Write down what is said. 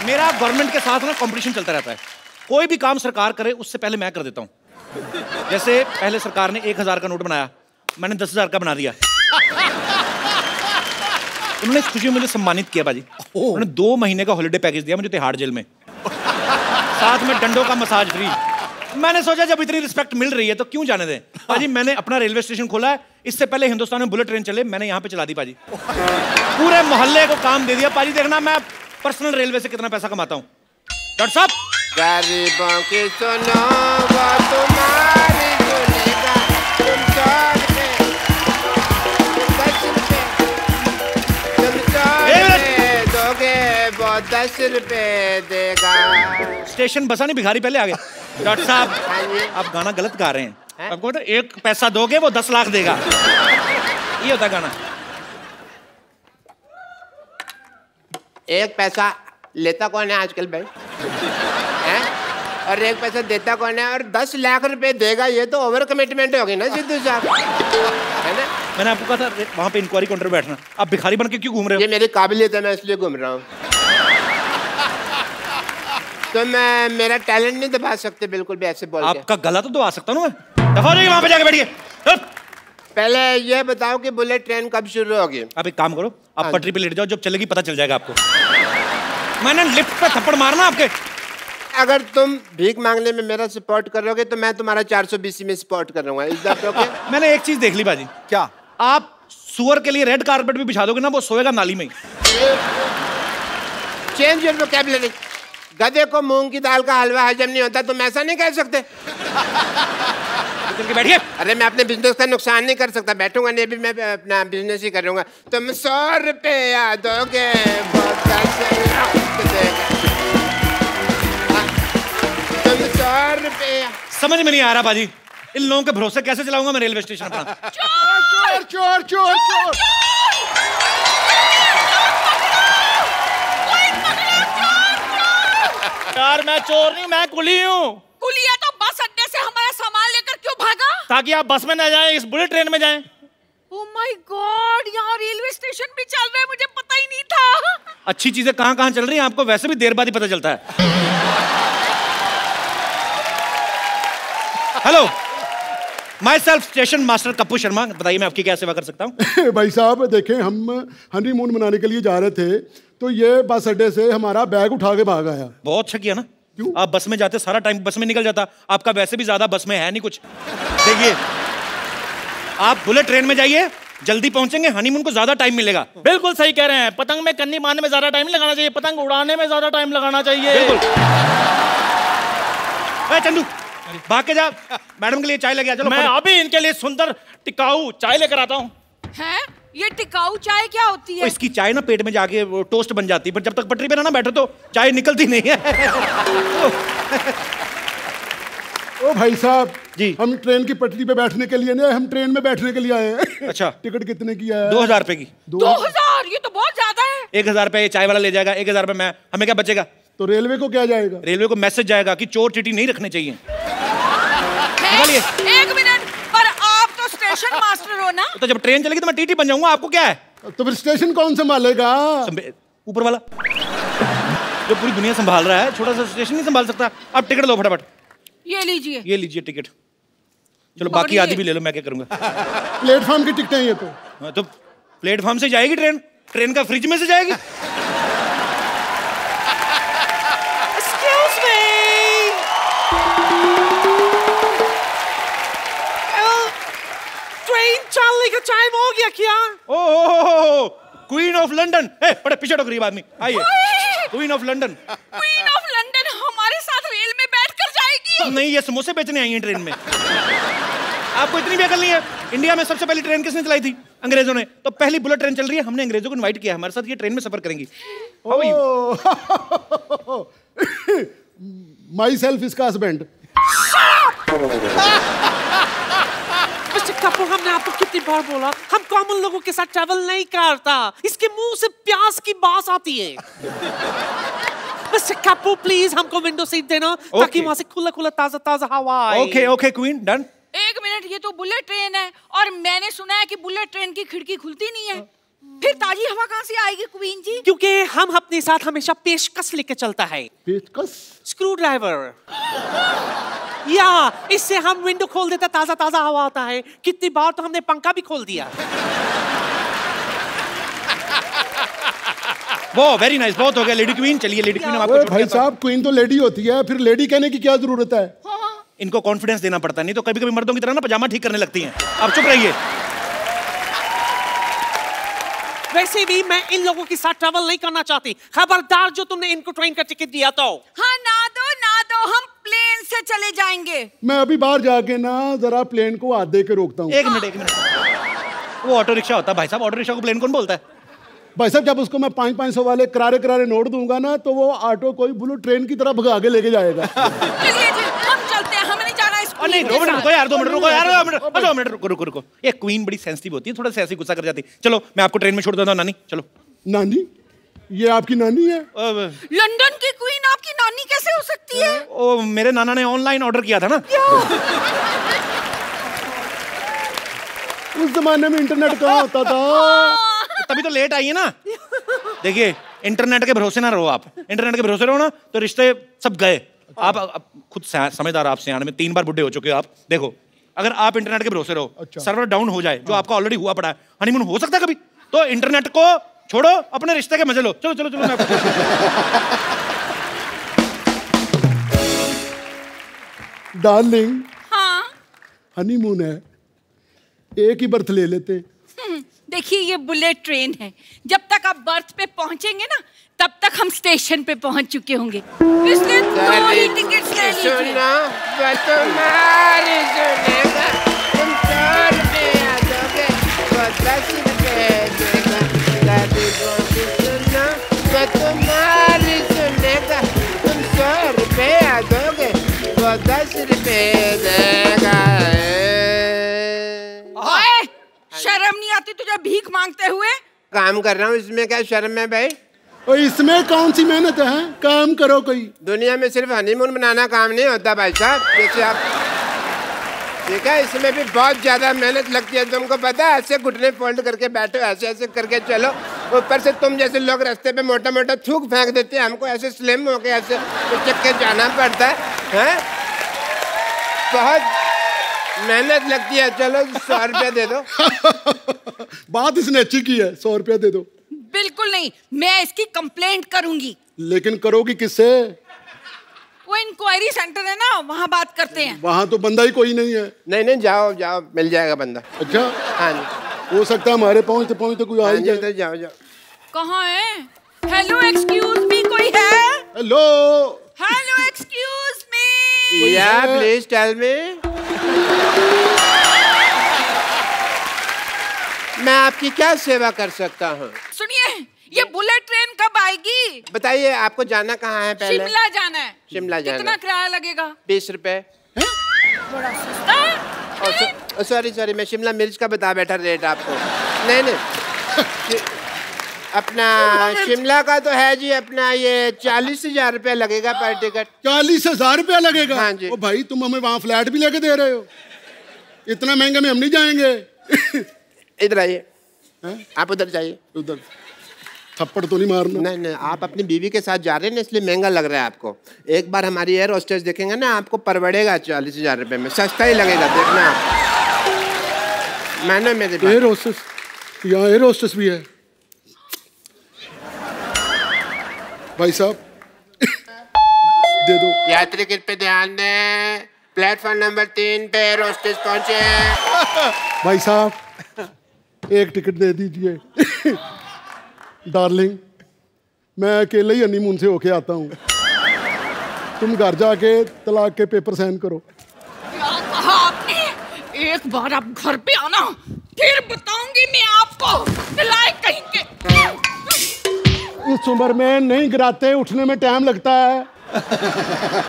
मेरा गवर्नमेंट के साथ ना कंपटीशन चलता रहता है। कोई भी काम सरकार करे उससे पहले मैं कर देता हूँ। जैसे पहले सरकार ने 1000 का नोट बनाया, मैंने 10,000 का बना दिया। उन्होंने इस खुशी में मुझे सम्मानित किया बाजी। उन्होंने 2 महीने का हॉलिडे पैकेज दिया मुझे तिहाड़ जेल में, साथ में डंडों का मसाज फ्री। मैंने सोचा जब इतनी रिस्पेक्ट मिल रही है तो क्यों जाने दें। पाजी मैंने अपना रेलवे स्टेशन खोला है, इससे पहले हिंदुस्तान में बुलेट ट्रेन चले मैंने यहाँ पे चला दी पाजी। पूरे मोहल्ले को काम दे दिया पाजी। देखना मैं पर्सनल रेलवे से कितना पैसा कमाता हूँ। डॉक्टर साहब, गरीबों की सुनो वो तुम्हारी सुनेगा, तुम 100 दोगे वो 10 रुपए देगा। स्टेशन बसा नहीं, भिखारी पहले आ गए। डॉक्टर साहब आप गाना गलत गा रहे हैं। आपको 1 पैसा दोगे वो 10 लाख देगा, ये होता गाना। 1 पैसा लेता कौन है आजकल भाई? और 1 पैसा देता कौन है? और 10 लाख रुपए देगा, ये तो ओवर कमिटमेंट होगी ना सिद्धू साहब, है ना? मैंने आपको कहा था वहां पे इंक्वायरी काउंटर बैठना, आप भिखारी बन के क्यों घूम रहे हो? ये मेरी काबिलियत है, मैं इसलिए घूम रहा हूँ। तो मैं मेरा टैलेंट नहीं दबा सकते बिल्कुल भी ऐसे बोल के। आपका गला तो दबा सकता हूँ मैं। दफा हो जाइए, वहां पे जाके बैठिए। पहले ये बताओ कि बुलेट ट्रेन कब शुरू होगी? आप एक काम करो, आप पटरी पे लेट जाओ, जब चलेगी पता चल जाएगा आपको। मैंने लिफ्ट पे थप्पड़ मारना आपके। अगर तुम भीख मांगने में मेरा सपोर्ट करोगे तो मैं तुम्हारा 420 में सपोर्ट कर रहा हूँ। इस बात ओके? मैंने एक चीज देख ली बाजी। क्या? आप सुअर के लिए रेड कारपेट भी बिछा दोगे ना, वो सोएगा नाली में ही। Change your vocabulary. गधे को मूंग की दाल का हलवा हजम नहीं होता, तुम ऐसा नहीं कह सकते। चल के बैठिए। अरे मैं अपने बिजनेस का नुकसान नहीं कर सकता, बैठूंगा नहीं, भी मैं अपना बिजनेस ही करूंगा। तुम 100 रुपया दोगे वो 10 लाख देगा। तुम 100 रुपया। समझ में नहीं आ रहा बाजी, इन लोगों के भरोसे कैसे चलाऊंगा मैं रेलवे स्टेशन अपना। चोर चोर चोर चोर। यार मैं चोर नहीं, मैं कुली हूँ। कुली है तो बस अड्डे से हमारा सामान लेकर क्यों भागा? ताकि आप बस में ना जाएं, इस बुलेट ट्रेन में जाएं। ओह माय गॉड, यहाँ रेलवे स्टेशन भी चल रहा है, मुझे पता ही नहीं था। अच्छी चीजें कहाँ कहाँ चल रही हैं आपको वैसे भी देर बाद ही पता चलता है। Hello, myself station master Kappu Sharma, बताइए मैं आपकी क्या सेवा कर सकता हूँ? भाई साहब देखें, हम हनीमून मनाने के लिए जा रहे थे तो ये बस अड्डे से हमारा बैग उठा के भाग आया। बहुत अच्छा किया ना। क्यों? आप बस में जाते सारा टाइम बस में निकल जाता, आपका वैसे भी ज्यादा बस में है नहीं कुछ। देखिए आप बुलेट ट्रेन में जाइए, जल्दी पहुंचेंगे, हनीमून को ज्यादा टाइम मिलेगा। बिल्कुल सही कह रहे हैं, पतंग में कन्नी मारने में ज्यादा टाइम लगाना चाहिए, पतंग उड़ाने में ज्यादा टाइम लगाना चाहिए। बिल्कुल। चंदू भाग के जा, मैडम के लिए चाय लेके आ। चलो मैं अभी इनके लिए सुंदर टिकाऊ चाय लेकर आता हूँ। हैं? ये टिकाऊ चाय क्या होती है? इसकी चाय ना पेट में जाके वो टोस्ट बन जाती है, पर जब तक पटरी पे ना बैठो तो चाय निकलती नहीं है। ओ भाई साहब जी, हम ट्रेन की पटरी पे बैठने के लिए नहीं, हम ट्रेन में बैठने के लिए आए हैं। अच्छा, टिकट कितने की है? 2000 रुपए की। 2000? ये तो बहुत ज्यादा है। 1000 रुपए चाय वाला ले जाएगा, 1000 रुपए मैं, हमें क्या बचेगा? तो रेलवे को क्या जाएगा? रेलवे को मैसेज जाएगा कि चोर चीटी नहीं रखने चाहिए। निकालिए। 1 मिनट, पर आप तो स्टेशन मास्टर हो ना? तो जब ट्रेन चलेगी तो मैं टीटी बन जाऊंगा, आपको क्या है? तो फिर स्टेशन कौन संभालेगा? ऊपर वाला जो पूरी दुनिया संभाल रहा है, छोटा सा स्टेशन नहीं संभाल सकता। आप टिकट लो फटाफट। ये लीजिए। ये लीजिए टिकट। चलो बाकी आधी भी ले लो, मैं क्या करूंगा। प्लेटफॉर्म की टिकटें ये तो। हाँ, तो प्लेटफॉर्म से जाएगी ट्रेन, ट्रेन का फ्रिज में से जाएगी। Excuse me. ट्रेन चलने का टाइम हो गया क्या? Oh, queen of London. बड़े पीछे टोकरी आदमी, आइए। Queen of London. Queen of London हमारे साथ रेल में बैठकर जाएगी? नहीं, ये समोसे बेचने आई है ट्रेन में। आपको इतनी भी अकल नहीं है? इंडिया में सबसे पहली ट्रेन किसने चलाई थी? अंग्रेजों ने। तो पहली बुलेट ट्रेन चल रही है, हमने अंग्रेजों को इनवाइट किया, हमारे साथ ये ट्रेन में सफर करेंगी। माई सेल्फ इसका हस्बैंड। मिस्टर कपूर, हमने आपको कितनी बार बोला हम कॉमन लोगों के साथ ट्रैवल नहीं करता। इसके मुंह से प्याज की बात आती है। मिस्टर कपूर प्लीज हमको विंडो सीट देना, ताकि वहां से खुला खुला ताजा ताजा हवा आए। Okay okay queen, done. 1 minute, ये तो बुलेट ट्रेन है और मैंने सुना है कि बुलेट ट्रेन की खिड़की खुलती नहीं है। फिर ताजी हवा कहाँ से आएगी क्वीन जी? क्योंकि हम अपने साथ हमेशा पेशकश लेके चलता है। पेचकस? Screwdriver. या इससे हम विंडो खोल देते, ताजा ताजा हवा आता है। कितनी बार तो हमने पंखा भी खोल दिया। वो वेरी नाइस, बहुत हो गया लेडी क्वीन। चलिए लेडी क्वीन, हम आपको ओए भाई साहब, क्वीन तो लेडी होती है, फिर लेडी कहने की क्या जरूरत है? इनको कॉन्फिडेंस देना पड़ता है, नहीं तो कभी कभी मर्दों की तरह ना पजामा ठीक करने लगती हैं। आप चुप रहिए। वैसे भी मैं इन लोगों के साथ ट्रैवल नहीं करना चाहती। खबरदार जो तुमने इनको ट्रेन का टिकट दिया तो। हाँ ना दो, हम प्लेन से चले जाएंगे। मैं अभी बाहर जाके ना जरा प्लेन को हाथ दे के रोकता हूँ। एक मिनट। वो ऑटो रिक्शा होता है भाई साहब, ऑटो रिक्शा को प्लेन कौन बोलता है? भाई साहब, जब उसको मैं 500 वाले करारे नोट दूंगा ना, तो वो ऑटो कोई बुलेट ट्रेन की तरह भगा के लेके जाएगा। चलिए जी, हम चलते हैं, हमें नहीं जाना इस और नहीं, 2 मिनट रुको यार, 2 मिनट रुको यार, 2 मिनट रुको। ये क्वीन बड़ी सेंसिटिव होती है, थोड़ा सा ऐसे गुस्सा कर जाती है। चलो मैं आपको ट्रेन में छोड़ देता हूँ नानी, चलो। नानी? ये आपकी नानी है? लंदन की क्वीन आपकी नानी कैसे हो सकती है? ओ, मेरे नाना ने ऑनलाइन ऑर्डर किया था ना। उस जमाने में इंटरनेट कहाँ होता था? तभी तो लेट आई है ना। देखिए, इंटरनेट के भरोसे ना रहो आप। इंटरनेट के भरोसे रहो ना तो रिश्ते सब गए। आप खुद समझदार, आप सियाने में 3 बार बुढ़े हो चुके हो आप। देखो, अगर आप इंटरनेट के भरोसे रहो, सर्वर डाउन हो जाए, जो आपका ऑलरेडी हुआ पड़ा है, हनीमून हो सकता है कभी, तो इंटरनेट को छोड़ो, अपने रिश्ते के मजे लो। चलो चलो चलो, मैं डार्लिंग, हाँ हनीमून है, एक ही बर्थ ले लेते। देखिए, ये बुलेट ट्रेन है। जब तक आप बर्थ पे पहुंचेंगे ना, तब तक हम स्टेशन पे पहुंच चुके होंगे। इसलिए 2 ही टिकट ले लीजिए। सुना, तुम्हारी सुनेगा, तुम 100 रुपया दोगे, वो 10 रुपये देगा। दादी बोली सुना, वो तुम्हारी सुनेगा, तुम 100 रुपया दोगे, वो 10 रुपये देगा। शर्म नहीं आती तुझे भीख मांगते हुए? काम कर रहा हूँ, इसमें क्या शर्म है भाई? और इसमें कौन सी मेहनत है? काम करो कोई। दुनिया में सिर्फ हनीमून बनाना काम नहीं होता भाई साहब। जैसे आप ठीक है, इसमें भी बहुत ज्यादा मेहनत लगती है, तुमको पता है? ऐसे घुटने फोल्ड करके बैठो, ऐसे ऐसे करके चलो। ऊपर से तुम जैसे लोग रास्ते पे मोटा मोटा थूक फेंक देते हैं, हमको ऐसे स्लिम होके ऐसे चक के जाना पड़ता है। बहुत मेहनत लगती है। चलो 100 रुपया दे दो। बात इसने अच्छी की है, 100 रुपया दे दो। बिल्कुल नहीं, मैं इसकी कंप्लेंट करूंगी। लेकिन करोगी किससे? वो इंक्वायरी सेंटर है ना, वहाँ बात करते हैं। वहाँ तो बंदा ही कोई नहीं है। नहीं, जाओ जाओ, मिल जाएगा बंदा। अच्छा, हाँ जी, हो सकता है हमारे पहुँचते कोई आ ही जाए। जाओ जाओ। कहाँ है? हेलो एक्सक्यूज मी, कोई है? Hello hello excuse me. या प्लीज टेल मी। मैं आपकी क्या सेवा कर सकता हूँ? सुनिए, ये बुलेट ट्रेन कब आएगी? बताइए, आपको जाना कहाँ है? पहले शिमला जाना है। शिमला जाना। कितना किराया लगेगा? 20 रुपए। बड़ा सस्ता है। सॉरी, मैं शिमला मिर्च का बता बैठा रेट आपको। नहीं अपना शिमला का तो है जी, अपना ये 40,000 रुपया लगेगा पर टिकट। 40,000 रुपया लगेगा? हाँ जी। ओ भाई, तुम हमें वहाँ फ्लैट भी लेके दे रहे हो? इतना महंगा में हम नहीं जाएंगे। इधर आइए, आप उधर जाइए। उधर थप्पड़ तो नहीं मारना? नहीं, आप अपनी बीवी के साथ जा रहे हैं ना, इसलिए महंगा लग रहा है आपको। एक बार हमारी एयर होस्टेस देखेंगे ना, आपको परवड़ेगा 40,000 रुपये में, सस्ता ही लगेगा, देखना आप। मैंने मेरे एयर होस्टेस? यहाँ एयर होस्टेस भी है? भाई साहब दे दो। यात्री कृपया ध्यान दें, प्लेटफॉर्म नंबर 3 पे एयर होस्टेस पहुंचे हैं। भाई साहब, एक टिकट दे दीजिए। डार्लिंग, मैं अकेले ही हनीमून से होके आता हूँ, तुम घर जाके तलाक के पेपर साइन करो। क्या कहा आपने? एक बार आप घर पे आना, फिर बताऊंगी मैं आपको। नलायक कहीं के। इस उम्र में नहीं गिराते, उठने में टाइम लगता है।